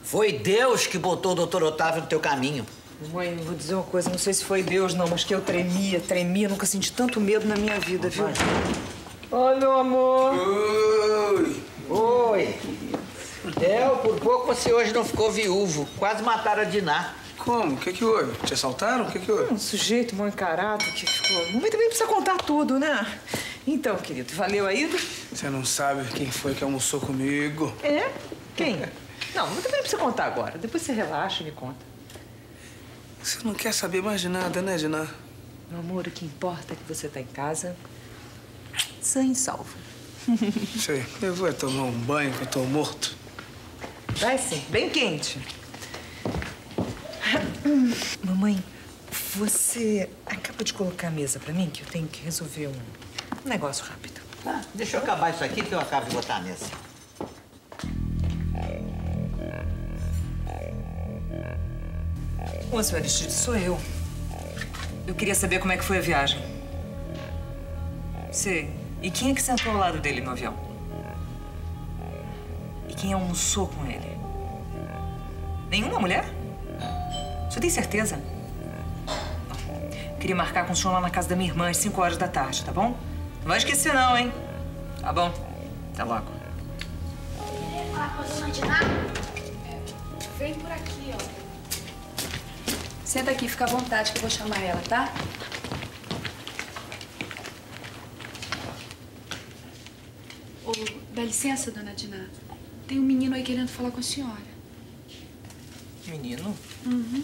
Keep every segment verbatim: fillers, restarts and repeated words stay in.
Foi Deus que botou o doutor Otávio no teu caminho. Mãe, vou dizer uma coisa, não sei se foi Deus não, mas que eu tremia, tremia, nunca senti tanto medo na minha vida, viu? Oi, meu amor. Oi. Oi. Del, por pouco você hoje não ficou viúvo. Quase mataram a Diná. Como? O que que houve? Te assaltaram? O que que houve? Um sujeito mal encarado que ficou... Mamãe também precisa contar tudo, né? Então, querido, valeu a ida? Você não sabe quem foi que almoçou comigo. É? Quem? Não, mas também não precisa contar agora. Depois você relaxa e me conta. Você não quer saber mais de nada, né, Diná? Meu amor, o que importa é que você tá em casa, sã e salvo. Sei. Eu vou tomar um banho que eu tô morto. Vai sim, bem quente. Mamãe, você acaba de colocar a mesa pra mim, que eu tenho que resolver um, um negócio rápido. Tá, deixa eu acabar isso aqui que eu acabo de botar a mesa. Ô, senhor Aristide, sou eu. Eu queria saber como é que foi a viagem. Sei. E quem é que sentou ao lado dele no avião? E quem almoçou com ele? Nenhuma mulher? Você tem certeza? Queria marcar com o senhor lá na casa da minha irmã às cinco horas da tarde, tá bom? Não vai esquecer não, hein? Tá bom. Até logo. Quer falar com a dona Diná? Vem por aqui, ó. Senta aqui, fica à vontade que eu vou chamar ela, tá? Ô, dá licença, dona Diná. Tem um menino aí querendo falar com a senhora. Menino? Uhum.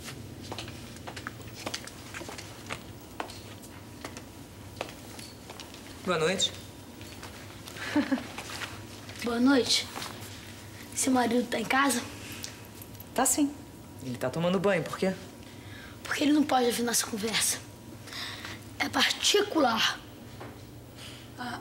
Boa noite. Boa noite. Seu marido tá em casa? Tá sim. Ele tá tomando banho, por quê? Porque ele não pode ouvir nossa conversa. É particular. Ah,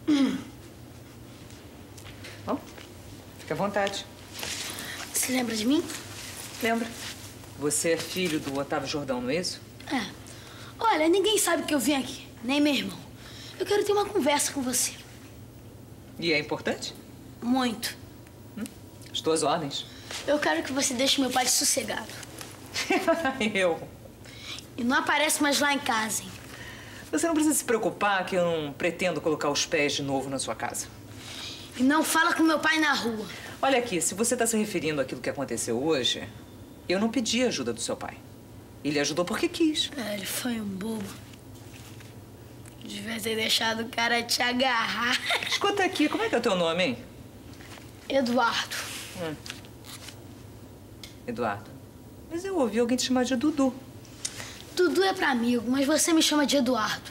Bom, fica à vontade. Você lembra de mim? Lembra? Você é filho do Otávio Jordão, não é isso? É. Olha, ninguém sabe que eu vim aqui, nem meu irmão. Eu quero ter uma conversa com você. E é importante? Muito. Hum? As tuas ordens. Eu quero que você deixe meu pai sossegado. Eu? E não aparece mais lá em casa, hein? Você não precisa se preocupar que eu não pretendo colocar os pés de novo na sua casa. E não fala com meu pai na rua. Olha aqui, se você está se referindo àquilo que aconteceu hoje, eu não pedi ajuda do seu pai. Ele ajudou porque quis. É, ele foi um bobo. Devia ter deixado o cara te agarrar. Escuta aqui, como é que é o teu nome, hein? Eduardo. Hum. Eduardo. Mas eu ouvi alguém te chamar de Dudu. Dudu é pra amigo, mas você me chama de Eduardo.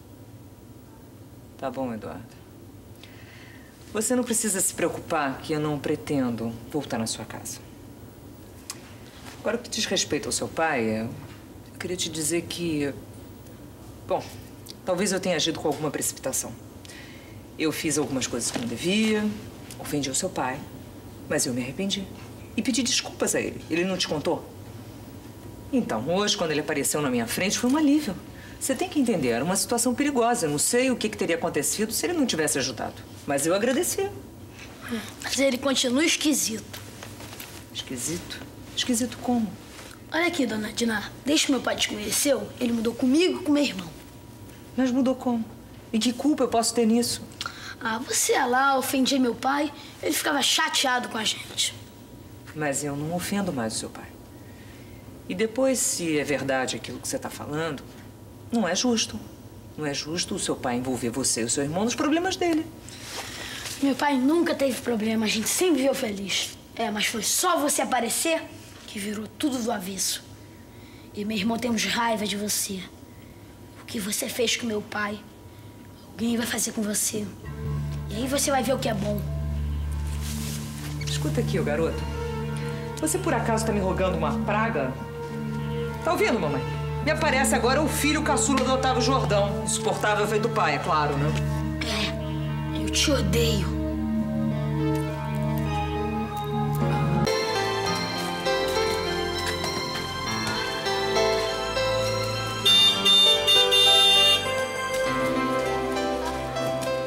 Tá bom, Eduardo. Você não precisa se preocupar que eu não pretendo voltar na sua casa. Agora, o que diz respeito ao seu pai, eu queria te dizer que... Bom, talvez eu tenha agido com alguma precipitação. Eu fiz algumas coisas que não devia, ofendi o seu pai, mas eu me arrependi. E pedi desculpas a ele. Ele não te contou? Então, hoje, quando ele apareceu na minha frente, foi um alívio. Você tem que entender, era uma situação perigosa. Eu não sei o que, que teria acontecido se ele não tivesse ajudado. Mas eu agradeci. Mas ele continua esquisito. Esquisito? Esquisito como? Olha aqui, dona Diná. Desde que meu pai te conheceu, ele mudou comigo e com meu irmão. Mas mudou como? E que culpa eu posso ter nisso? Ah, você ia lá, ofendia meu pai, ele ficava chateado com a gente. Mas eu não ofendo mais o seu pai. E depois, se é verdade aquilo que você está falando, não é justo. Não é justo o seu pai envolver você e o seu irmão nos problemas dele. Meu pai nunca teve problema, a gente sempre viveu feliz. É, mas foi só você aparecer que virou tudo do avesso. E meu irmão temos raiva de você. O que você fez com meu pai, alguém vai fazer com você. E aí você vai ver o que é bom. Escuta aqui, ô garoto. Você por acaso tá me rogando uma praga? Tá ouvindo, mamãe? Me aparece agora o filho caçula do Otávio Jordão. Insuportável feito pai, é claro, né? É, eu te odeio.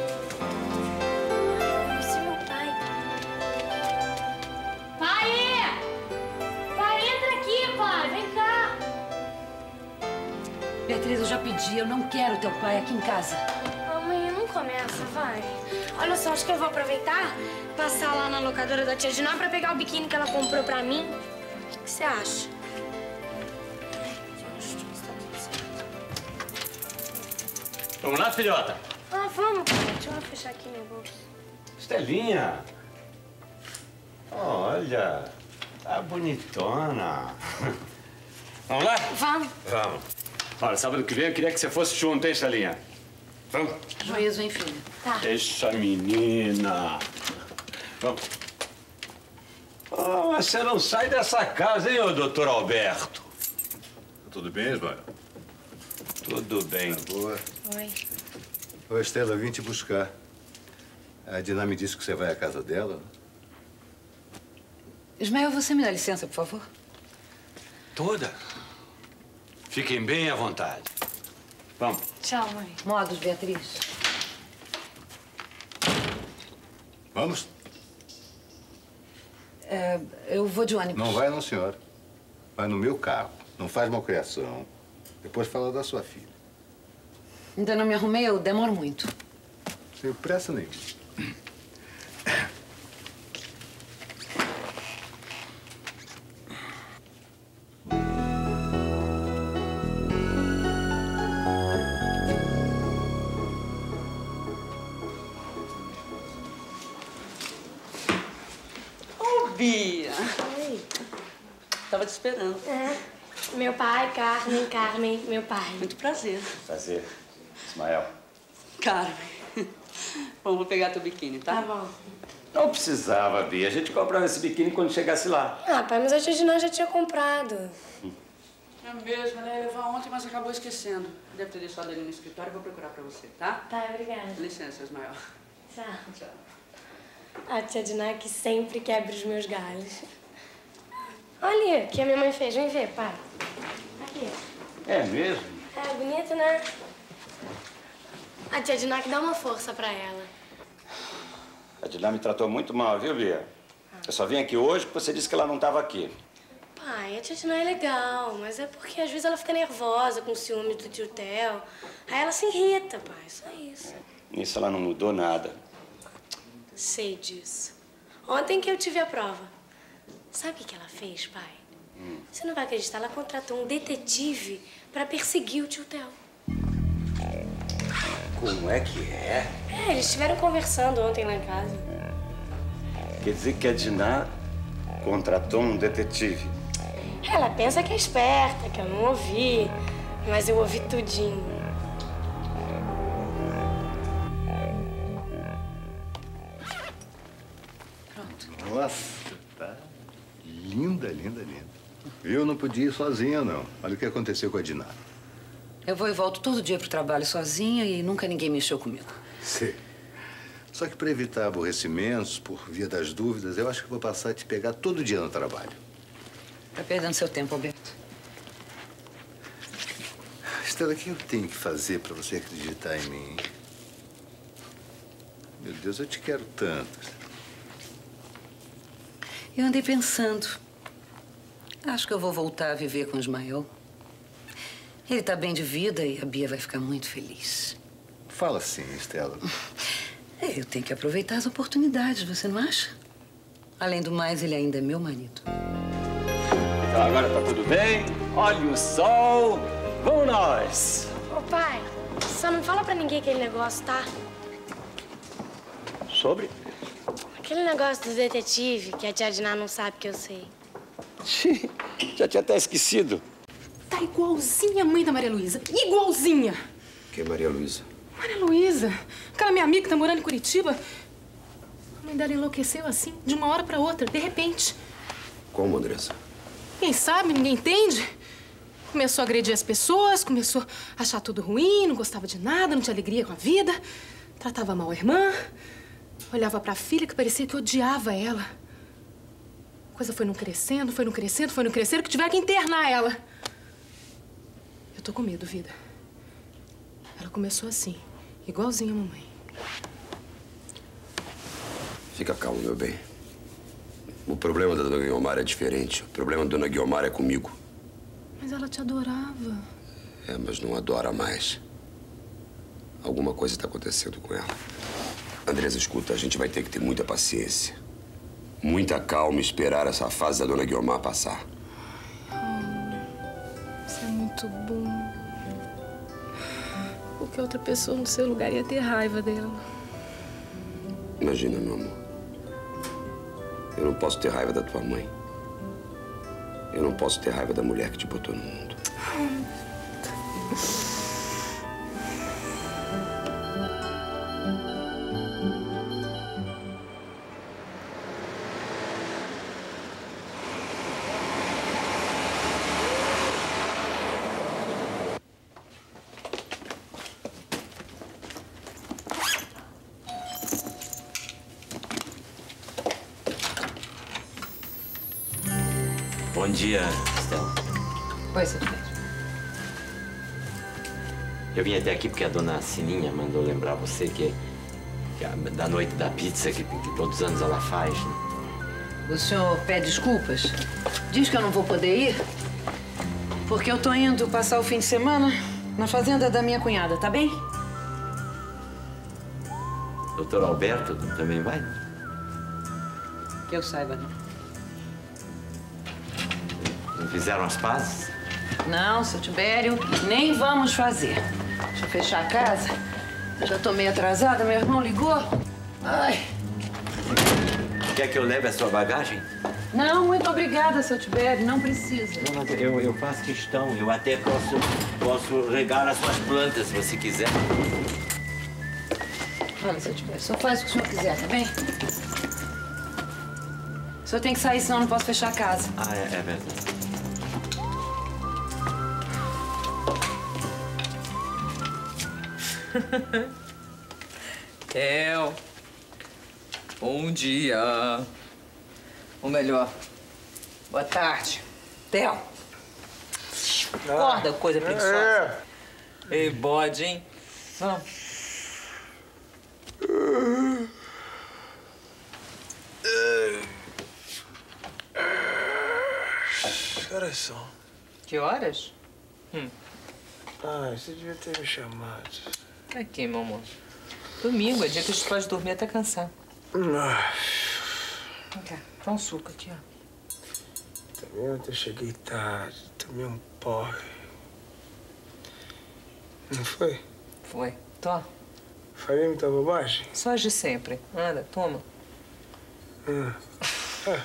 Pai! Beatriz, eu já pedi. Eu não quero teu pai aqui em casa. Mãe, não começa, vai. Olha só, acho que eu vou aproveitar, passar lá na locadora da tia Diná pra pegar o biquíni que ela comprou pra mim. O que você acha? Vamos lá, filhota? Ah, vamos, pai. Deixa eu fechar aqui meu bolso. Estelinha. Olha, tá bonitona. Vamos lá? Vamos. Vamos. Olha, sábado que vem eu queria que você fosse junto, hein, Estelinha? Vamos? Juízo, hein, filha? Tá. Deixa a menina. Vamos. Oh, mas você não sai dessa casa, hein, ô doutor Alberto? Tudo bem, Ismael? Tudo bem. Boa. Oi. Ô, Estela, eu vim te buscar. A Diná me disse que você vai à casa dela. Ismael, você me dá licença, por favor? Toda. Fiquem bem à vontade. Vamos. Tchau, mãe. Modos, Beatriz. Vamos? É, eu vou de ônibus. Não vai não, senhora. Vai no meu carro. Não faz malcriação. Depois fala da sua filha. Ainda não me arrumei, eu demoro muito. Sem pressa nenhuma. Bia. Oi. Tava te esperando. É. Meu pai, Carmen, Carmen, meu pai. Muito prazer. Prazer. Ismael. Carmen. Bom, vou pegar teu biquíni, tá? Tá bom. Não precisava, Bia. A gente comprava esse biquíni quando chegasse lá. Ah, pai, mas a tia Diná já tinha comprado. É mesmo, ela ia levar ontem, mas acabou esquecendo. Deve ter deixado ele no escritório, vou procurar pra você, tá? Tá, obrigada. Licença, Ismael. Tchau. Tchau. A tia Diná que sempre quebra os meus galhos. Olha o que a minha mãe fez. Vem ver, pai. Aqui. É mesmo? É bonito, né? A tia Diná que dá uma força pra ela. A Diná me tratou muito mal, viu, Bia? Eu só vim aqui hoje porque você disse que ela não estava aqui. Pai, a tia Diná é legal, mas é porque às vezes ela fica nervosa com ciúmes do tio Theo. Aí ela se irrita, pai. Só isso. Nisso ela não mudou nada. Sei disso. Ontem que eu tive a prova. Sabe o que que ela fez, pai? Hum. Você não vai acreditar, ela contratou um detetive pra perseguir o tio Theo. Como é que é? É, eles estiveram conversando ontem lá em casa. Quer dizer que a Diná contratou um detetive. Ela pensa que é esperta, que eu não ouvi, mas eu ouvi tudinho. Nossa, tá linda, linda, linda. Eu não podia ir sozinha, não. Olha o que aconteceu com a Diná. Eu vou e volto todo dia pro trabalho sozinha e nunca ninguém mexeu comigo. Sei. Só que para evitar aborrecimentos por via das dúvidas, eu acho que vou passar a te pegar todo dia no trabalho. Tá perdendo seu tempo, Alberto. Estela, o que eu tenho que fazer para você acreditar em mim? Meu Deus, eu te quero tanto. Eu andei pensando. Acho que eu vou voltar a viver com o Ismael. Ele tá bem de vida e a Bia vai ficar muito feliz. Fala assim, Estela. É, eu tenho que aproveitar as oportunidades, você não acha? Além do mais, ele ainda é meu marido. Então agora tá tudo bem? Olha o sol. Vamos nós. Ô, pai, só não fala pra ninguém aquele negócio, tá? Sobre? Aquele negócio do detetive que a tia Diná não sabe que eu sei. Já tinha até esquecido. Tá igualzinha a mãe da Maria Luísa. Igualzinha. Quem é Maria Luísa? Maria Luísa, aquela minha amiga que tá morando em Curitiba. A mãe dela enlouqueceu assim, de uma hora pra outra, de repente. Como, Andressa? Quem sabe, ninguém entende. Começou a agredir as pessoas, começou a achar tudo ruim, não gostava de nada, não tinha alegria com a vida. Tratava mal a irmã. Olhava pra filha que parecia que odiava ela. A coisa foi não crescendo, foi não crescendo, foi não crescendo, que tiveram que internar ela. Eu tô com medo, vida. Ela começou assim, igualzinha a mamãe. Fica calmo, meu bem. O problema da dona Guiomar é diferente. O problema da dona Guiomar é comigo. Mas ela te adorava. É, mas não adora mais. Alguma coisa está acontecendo com ela. Andresa, escuta, a gente vai ter que ter muita paciência. Muita calma e esperar essa fase da dona Guiomar passar. Oh, isso é muito bom. Porque outra pessoa no seu lugar ia ter raiva dela. Imagina, meu amor. Eu não posso ter raiva da tua mãe. Eu não posso ter raiva da mulher que te botou no mundo. Bom dia, Estela. Oi, seu Pedro. Eu vim até aqui porque a dona Sininha mandou lembrar você que, que a, da noite da pizza que, que todos os anos ela faz, né? O senhor pede desculpas? Diz que eu não vou poder ir? Porque eu tô indo passar o fim de semana na fazenda da minha cunhada, tá bem? Doutor Alberto também vai? Que eu saiba, não. Não fizeram as pazes? Não, seu Tibério, nem vamos fazer. Deixa eu fechar a casa. Eu já tô meio atrasada, meu irmão ligou. Ai. Quer que eu leve a sua bagagem? Não, muito obrigada, seu Tibério, não precisa. Não, mas eu, eu faço questão. Eu até posso, posso regar as suas plantas, se você quiser. Olha, seu Tibério, só faz o que o senhor quiser, tá bem? O senhor tem que sair, senão eu não posso fechar a casa. Ah, é, é verdade. Theo, bom dia. Ou melhor, boa tarde. Theo, acorda, coisa preguiçosa. Ei, bode, hein? Vamos. Que horas são? Que horas? Hum. Ah, você devia ter me chamado. Aqui, meu amor. Domingo é dia que a gente pode dormir até cansar. Ah. Vem cá, dá um suco aqui, ó. Também ontem eu cheguei tarde, tomei um porre. Não foi? Foi. Tó. Falei muita bobagem? Só as de sempre. Anda, toma. Ah. Ah.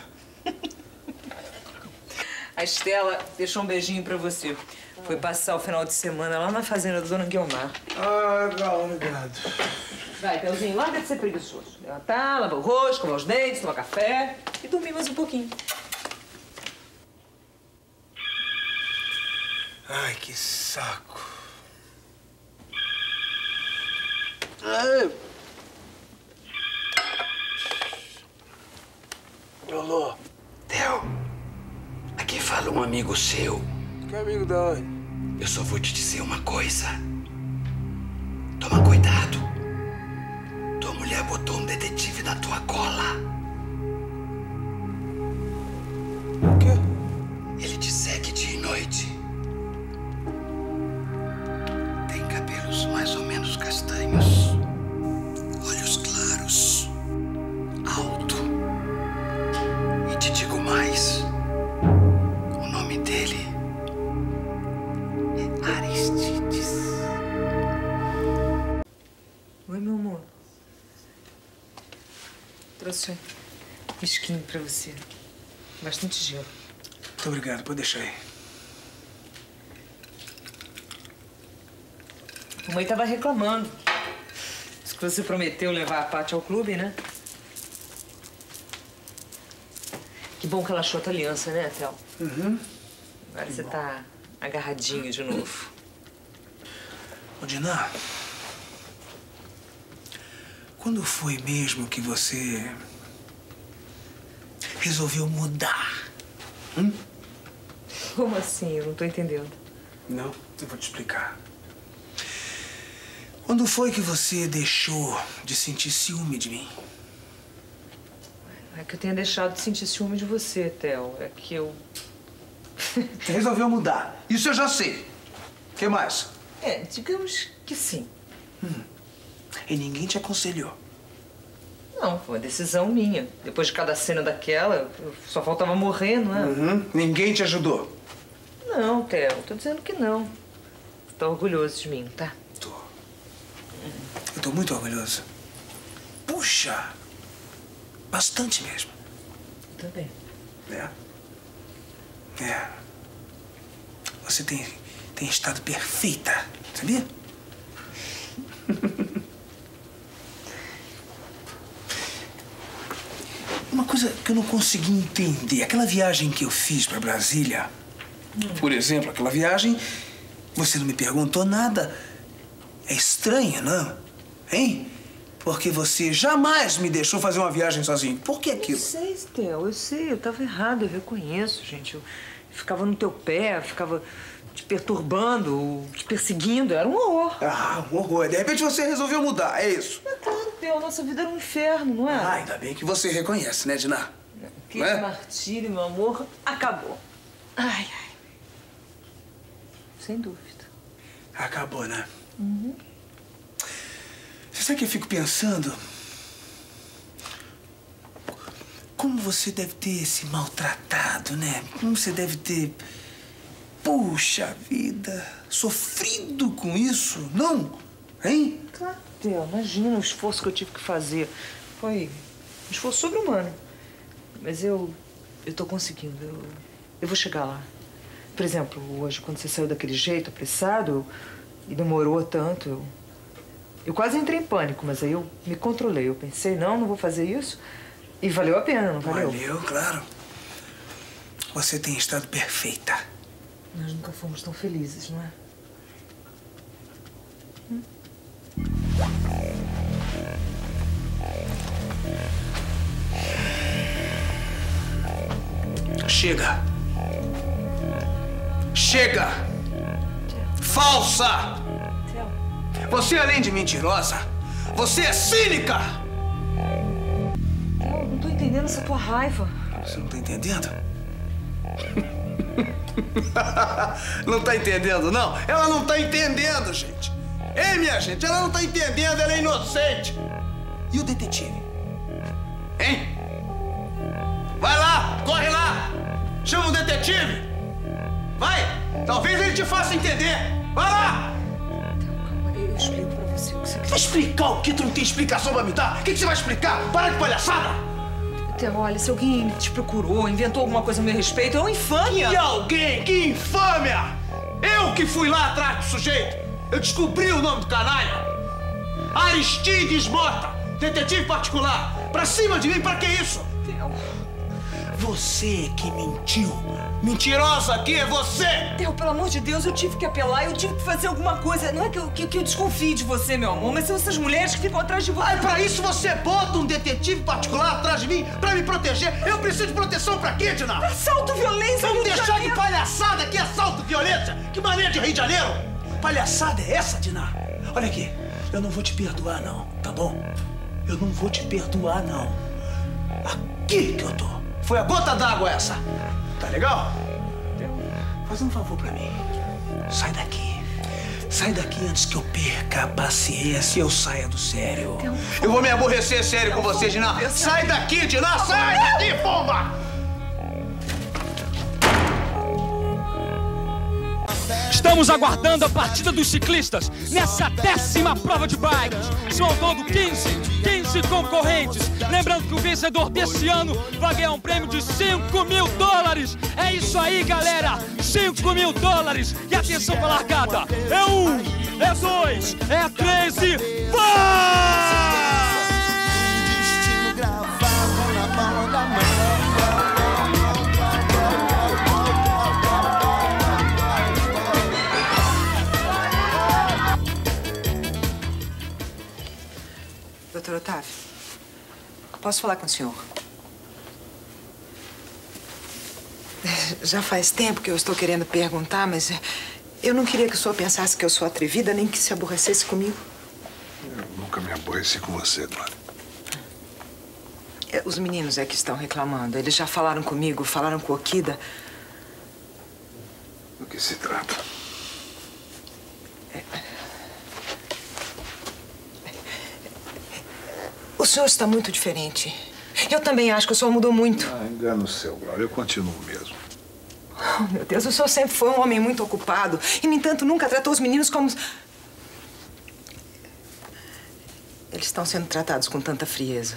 A Estela deixou um beijinho pra você. Foi passar o final de semana lá na fazenda da dona Guiomar. Ah, legal, obrigado. Vai, Pelzinho, larga de ser preguiçoso. Levantar, lavar o rosto, escovar os dentes, tomar café e dormir mais um pouquinho. Ai, que saco. Ai. Alô? Theo, aqui fala um amigo seu. Que amigo da onde? Eu só vou te dizer uma coisa. Toma cuidado. Tua mulher botou um detetive na tua cola. O quê? Ele te segue dia e noite. Tem cabelos mais ou menos castanhos. Olhos claros. Alto. E te digo mais. O nome dele é Aristides. Oi, meu amor. Trouxe um whiskinho pra você. Bastante gelo. Muito obrigado, pode deixar aí. A mãe tava reclamando. Diz que você prometeu levar a Paty ao clube, né? Que bom que ela achou a tua aliança, né, Theo? Uhum. Agora Que você bom. tá agarradinho de novo. Ô, Diná, quando foi mesmo que você resolveu mudar? Hum? Como assim? Eu não tô entendendo. Não, eu vou te explicar. Quando foi que você deixou de sentir ciúme de mim? Não é que eu tenha deixado de sentir ciúme de você, Theo. É que eu... Você resolveu mudar. Isso eu já sei. que mais? É, digamos que sim. Hum. E ninguém te aconselhou? Não, foi uma decisão minha. Depois de cada cena daquela, só faltava morrer, não é? Uhum. Ninguém te ajudou? Não, Theo, tô dizendo que não. Você tá orgulhoso de mim, tá? Tô. Eu tô muito orgulhoso. Puxa! Bastante mesmo. Eu também. É. É. Você tem, tem estado perfeita, sabia? Uma coisa que eu não consegui entender, aquela viagem que eu fiz pra Brasília, hum. por exemplo, aquela viagem, você não me perguntou nada. É estranho, não? Hein? Porque você jamais me deixou fazer uma viagem sozinho. Por que aquilo? Eu sei, Theo, eu sei. Eu tava errado, eu reconheço, gente. Eu ficava no teu pé, ficava te perturbando, te perseguindo. Era um horror. Ah, um horror. De repente você resolveu mudar, é isso? É claro, Theo. Nossa vida era um inferno, não é? Ah, ainda bem que você reconhece, né, Diná? Que é? Martírio, meu amor, acabou. Ai, ai. Sem dúvida. Acabou, né? Uhum. Você sabe o que eu fico pensando? Como você deve ter se maltratado, né? Como você deve ter... Puxa vida, sofrido com isso, não? Hein? Claro, Theo, imagina o esforço que eu tive que fazer. Foi um esforço sobre-humano. Mas eu... eu tô conseguindo. Eu, eu vou chegar lá. Por exemplo, hoje, quando você saiu daquele jeito, apressado, e demorou tanto, eu... Eu quase entrei em pânico, mas aí eu me controlei. Eu pensei, não, não vou fazer isso. E valeu a pena, não valeu? Valeu, claro. Você tem estado perfeita. Nós nunca fomos tão felizes, não é? Hum? Chega! Chega! Falsa! Você, além de mentirosa, você é cínica! Eu não tô entendendo essa tua raiva. Você não tá entendendo? Não tá entendendo, não? Ela não tá entendendo, gente. Ei, minha gente, ela não tá entendendo, ela é inocente. E o detetive? Hein? Vai lá, corre lá. Chama o detetive. Vai, talvez ele te faça entender. Vai lá. Eu explico pra você o que você quer. Explicar o que? Tu não tem explicação pra me dar? O que, que você vai explicar? Para de palhaçada! Theo, olha, se alguém te procurou, inventou alguma coisa a meu respeito, é uma infâmia! Que alguém? Que infâmia! Eu que fui lá atrás do sujeito! Eu descobri o nome do canalha! Aristides Mota, detetive particular! Pra cima de mim, pra que isso? Theo... Você que mentiu! Mentirosa aqui é você! Theo, pelo amor de Deus, eu tive que apelar, eu tive que fazer alguma coisa. Não é que eu, que, que eu desconfie de você, meu amor, mas são essas mulheres que ficam atrás de você. Ah, pra isso você bota um detetive particular atrás de mim pra me proteger? Eu preciso de proteção pra quê, Diná? Assalto, violência, Vamos Rio de deixar Janeiro. de palhaçada aqui, assalto, violência? Que maneira de Rio de Janeiro? Palhaçada é essa, Diná? Olha aqui, eu não vou te perdoar, não, tá bom? Eu não vou te perdoar, não. Aqui que eu tô. Foi a gota d'água essa. Tá legal? Faz um favor pra mim. Sai daqui. Sai daqui antes que eu perca a paciência e eu saia do sério. Eu vou me aborrecer sério com você, Diná. Sai daqui, Diná. Sai daqui, pomba! Estamos aguardando a partida dos ciclistas nessa décima prova de bikes. São ao todo quinze, quinze concorrentes. Lembrando que o vencedor desse ano vai ganhar um prêmio de cinco mil dólares. É isso aí, galera! cinco mil dólares! E atenção pra largada! É um, é dois, é três e vai! Doutor Otávio, posso falar com o senhor? Já faz tempo que eu estou querendo perguntar, mas eu não queria que o senhor pensasse que eu sou atrevida, nem que se aborrecesse comigo. Eu nunca me aborreci com você, Glória. Os meninos é que estão reclamando. Eles já falaram comigo, falaram com o Okida. Do que se trata? O senhor está muito diferente. Eu também acho que o senhor mudou muito. Ah, engano seu, Glória. Eu continuo mesmo. Oh, meu Deus, o senhor sempre foi um homem muito ocupado. E, no entanto, nunca tratou os meninos como... Eles estão sendo tratados com tanta frieza.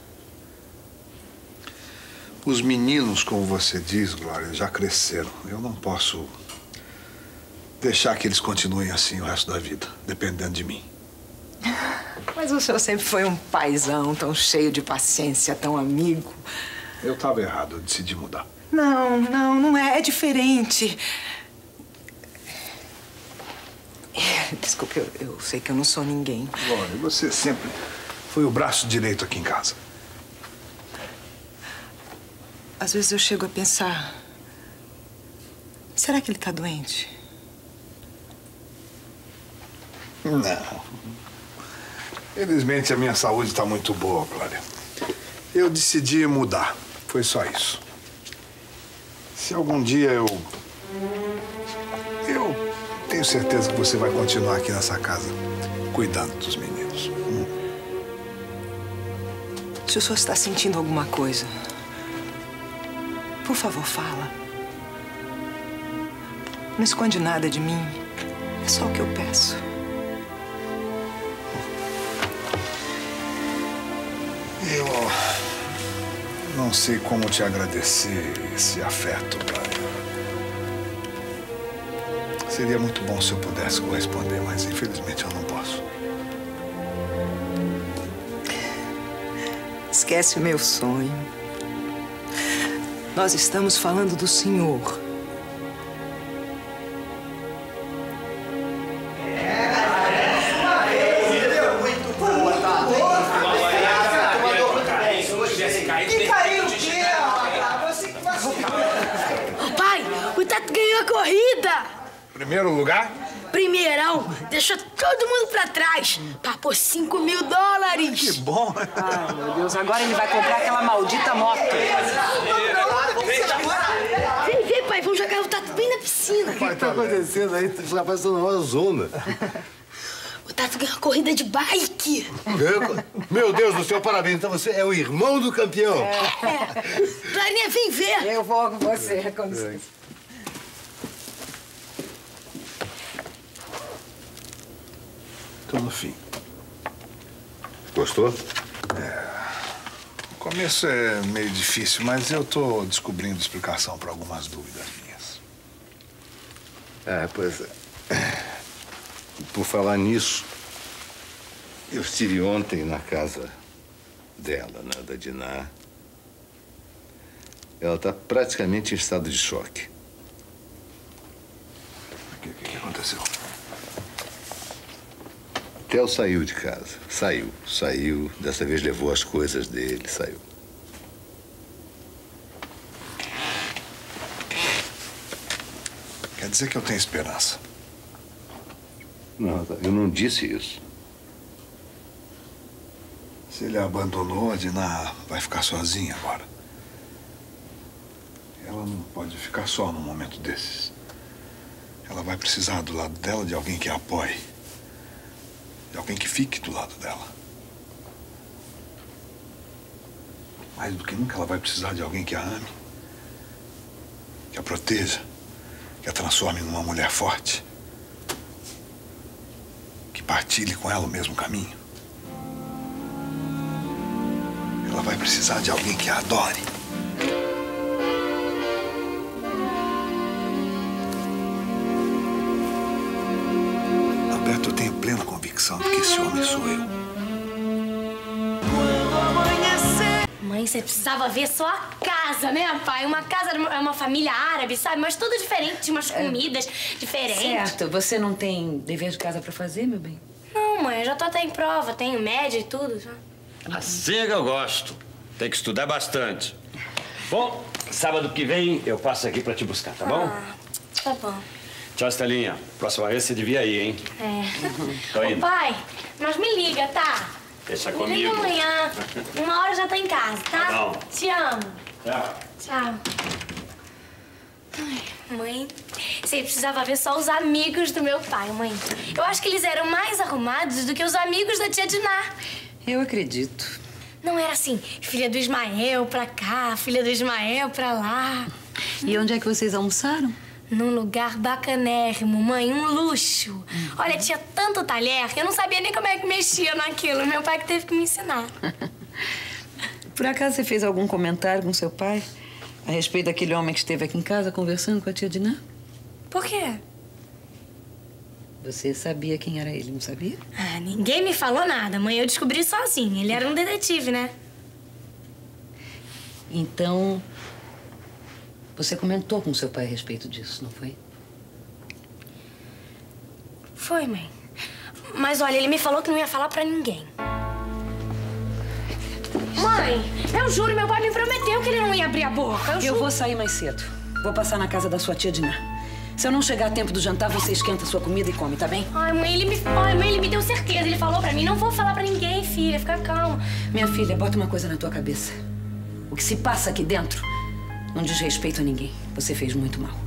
Os meninos, como você diz, Glória, já cresceram. Eu não posso deixar que eles continuem assim o resto da vida, dependendo de mim. Mas o senhor sempre foi um paizão, tão cheio de paciência, tão amigo. Eu estava errado, eu decidi mudar. Não, não, não é. É diferente. Desculpe, eu, eu sei que eu não sou ninguém. Glória, você sempre foi o braço direito aqui em casa. Às vezes eu chego a pensar... Será que ele está doente? Não. Felizmente a minha saúde está muito boa, Glória. Eu decidi mudar. Foi só isso. Se algum dia eu... Eu tenho certeza que você vai continuar aqui nessa casa, cuidando dos meninos. Hum. Se o senhor está sentindo alguma coisa, por favor, fala. Não esconde nada de mim. É só o que eu peço. Eu não sei como te agradecer esse afeto, Glória. Seria muito bom se eu pudesse corresponder, mas infelizmente eu não posso. Esquece o meu sonho. Nós estamos falando do senhor. Primeiro lugar? Primeirão, deixa todo mundo pra trás. Papou cinco mil dólares. Que bom. Ai, meu Deus, agora ele vai comprar aquela maldita moto. Vem, vem, pai, vamos jogar o Tato bem na piscina. O que tá acontecendo aí? Os rapazes estão numa zona. O Tato ganhou uma corrida de bike. Meu Deus do céu, parabéns. Então você é o irmão do campeão. É. Clarinha, vem ver. Eu vou com você, com licença. Tô no fim. Gostou? É. O começo é meio difícil, mas eu tô descobrindo explicação para algumas dúvidas minhas. Ah, pois é. Por falar nisso, eu estive ontem na casa dela, né, da Diná. Ela está praticamente em estado de choque. O que, que aconteceu? Theo saiu de casa. Saiu, saiu. Dessa vez levou as coisas dele, saiu. Quer dizer que eu tenho esperança? Não, eu não disse isso. Se ele a abandonou, a Diná vai ficar sozinha agora. Ela não pode ficar só num momento desses. Ela vai precisar do lado dela de alguém que a apoie. De alguém que fique do lado dela. Mais do que nunca, ela vai precisar de alguém que a ame, que a proteja, que a transforme numa mulher forte, que partilhe com ela o mesmo caminho. Ela vai precisar de alguém que a adore. Alberto, eu tenho plena convicção de que esse homem sou eu. Mãe, você precisava ver só a casa, né, pai? Uma casa é uma família árabe, sabe? Mas tudo diferente, umas comidas diferentes. Certo. Você não tem dever de casa pra fazer, meu bem? Não, mãe, eu já tô até em prova, tenho média e tudo. Já. Assim é que eu gosto. Tem que estudar bastante. Bom, sábado que vem eu passo aqui pra te buscar, tá bom? Ah, tá bom. Tchau, Estelinha. Próxima vez você devia ir, hein? É. Tô indo. Ô, pai, mas me liga, tá? Deixa Me comigo. liga amanhã. Uma hora já tá em casa, tá? Tá bom. Te amo. Tchau. Tchau. Ai. Mãe, você precisava ver só os amigos do meu pai, mãe. Eu acho que eles eram mais arrumados do que os amigos da tia Diná. Eu acredito. Não era assim, filha do Ismael pra cá, filha do Ismael pra lá. E onde é que vocês almoçaram? Num lugar bacanérrimo, mãe, um luxo. Uhum. Olha, tinha tanto talher que eu não sabia nem como é que mexia naquilo. Meu pai que teve que me ensinar. Por acaso você fez algum comentário com seu pai a respeito daquele homem que esteve aqui em casa conversando com a tia Diná? Por quê? Você sabia quem era ele, não sabia? Ah, ninguém me falou nada, mãe. Eu descobri sozinha. Ele era um detetive, né? Então, você comentou com seu pai a respeito disso, não foi? Foi, mãe. Mas, olha, ele me falou que não ia falar pra ninguém. Mãe, eu juro, meu pai me prometeu que ele não ia abrir a boca. Eu, eu vou sair mais cedo. Vou passar na casa da sua tia Diná. Se eu não chegar a tempo do jantar, você esquenta a sua comida e come, tá bem? Ai, mãe, ele me, ai, mãe, ele me deu certeza. Ele falou pra mim, não vou falar pra ninguém, filha. Fica calma. Minha filha, bota uma coisa na tua cabeça. O que se passa aqui dentro não diz respeito a ninguém. Você fez muito mal.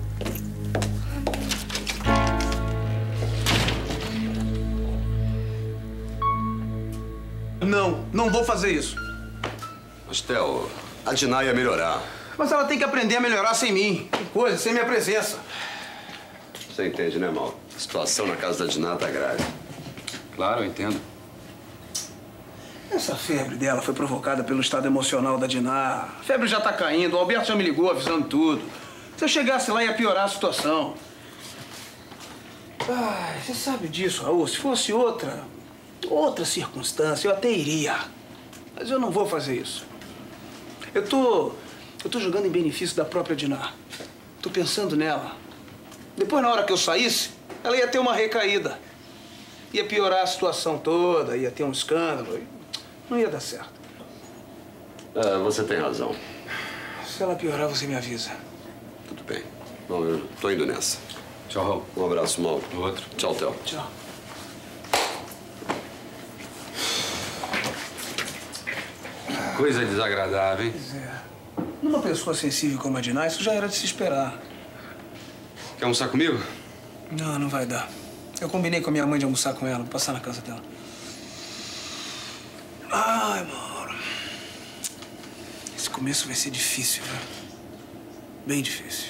Não, não vou fazer isso. Mas, Theo, a Diná ia melhorar. Mas ela tem que aprender a melhorar sem mim. Que coisa, sem minha presença. Você entende, né, Mauro? A situação na casa da Diná tá grave. Claro, eu entendo. Essa febre dela foi provocada pelo estado emocional da Diná. A febre já tá caindo, o Alberto já me ligou avisando tudo. Se eu chegasse lá, ia piorar a situação. Ai, você sabe disso, Raul. Se fosse outra, outra circunstância, eu até iria. Mas eu não vou fazer isso. Eu tô... eu tô jogando em benefício da própria Diná. Tô pensando nela. Depois, na hora que eu saísse, ela ia ter uma recaída. Ia piorar a situação toda, ia ter um escândalo. Não ia dar certo. É, você tem razão. Se ela piorar, você me avisa. Tudo bem. Bom, eu tô indo nessa. Tchau, Raul. Um abraço, Mauro. O outro. Tchau, Theo. Tchau. Coisa desagradável, hein? Pois é. Numa pessoa sensível como a Diná, isso já era de se esperar. Quer almoçar comigo? Não, não vai dar. Eu combinei com a minha mãe de almoçar com ela, vou passar na casa dela. Ai, Mauro. Esse começo vai ser difícil, viu? Bem difícil.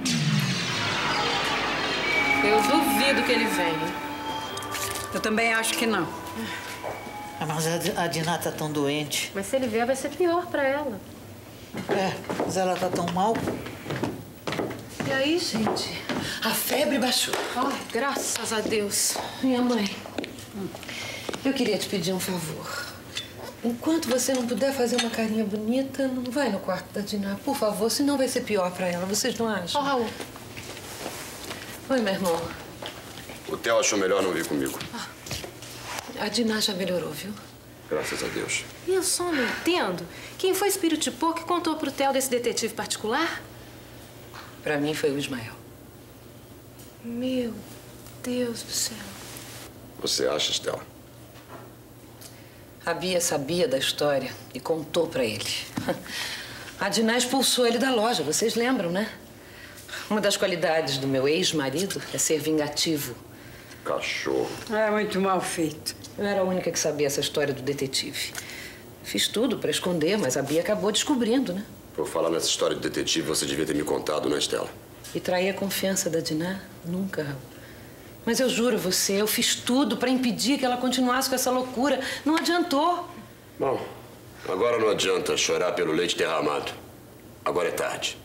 Eu duvido que ele venha. Eu também acho que não. Ah, mas a, a Diná tá tão doente. Mas se ele vier, vai ser pior pra ela. É, mas ela tá tão mal. E aí, gente? A febre baixou. Ai, graças a Deus. Minha mãe, eu queria te pedir um favor. Enquanto você não puder fazer uma carinha bonita, não vai no quarto da Diná, por favor, senão vai ser pior pra ela. Vocês não acham? Ó, oh, Raul. Oi, meu irmão. O Theo achou melhor não vir comigo. Ah, a Diná já melhorou, viu? Graças a Deus. E eu só não entendo. Quem foi Espírito de Porco que contou pro Theo desse detetive particular? Pra mim foi o Ismael. Meu Deus do céu. Você acha, Stella? A Bia sabia da história e contou pra ele. A Diná expulsou ele da loja, vocês lembram, né? Uma das qualidades do meu ex-marido é ser vingativo. Cachorro. É muito mal feito. Eu era a única que sabia essa história do detetive. Fiz tudo pra esconder, mas a Bia acabou descobrindo, né? Por falar nessa história de detetive, você devia ter me contado, né, Stella? E trair a confiança da Diná? Nunca, Raul. Mas eu juro a você, eu fiz tudo pra impedir que ela continuasse com essa loucura. Não adiantou. Bom, agora não adianta chorar pelo leite derramado. Agora é tarde.